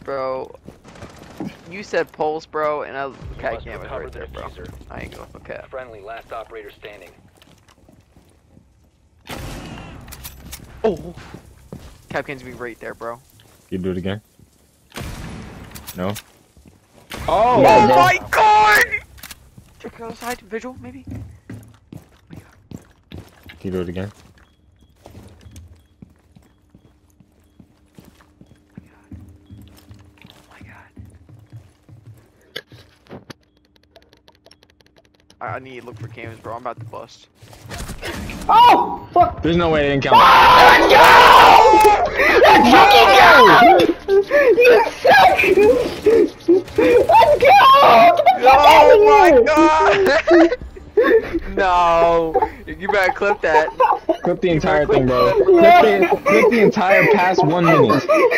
Bro, you said pulse, bro, and I cat must cam was recover right the there, bro. diffuser. I ain't going for cat. Friendly, last operator standing. Oh, cap cam's be right there, bro. You do it again? No? Oh Yeah, my god! Check the other side, visual, maybe? Oh my god. Can you do it again? Oh my god. I need to look for cams, bro. I'm about to bust. Oh! Fuck! There's no way it didn't count. Let's go! Let's fucking go! You suck! Let's go! Get the fuck out of Oh here! my god! No! You better clip that. Clip the entire thing, bro. Clip the entire past 1 minute.